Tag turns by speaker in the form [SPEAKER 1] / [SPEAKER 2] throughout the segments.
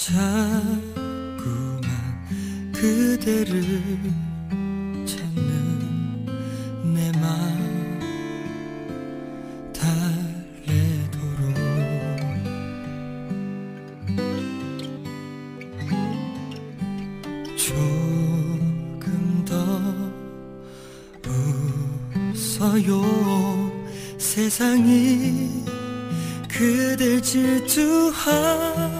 [SPEAKER 1] 자꾸만 그대를 찾는 내 맘 달래도록 조금 더 웃어요. 세상이 그댈 질투하도록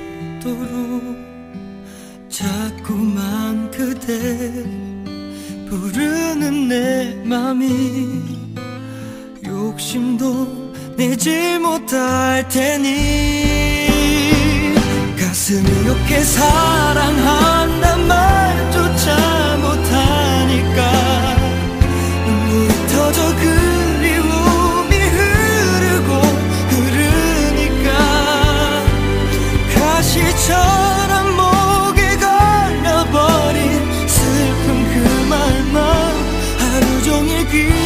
[SPEAKER 1] 자꾸만 그대 부르는 내 맘이 욕심도 내지 못할 테니 가슴이 이렇게 사랑한단 말조차 못하니까 눈물이 터져 그리움이 흐르고 흐르니까 가시처럼 목에 걸려버린 슬픈 그 말만 하루 종일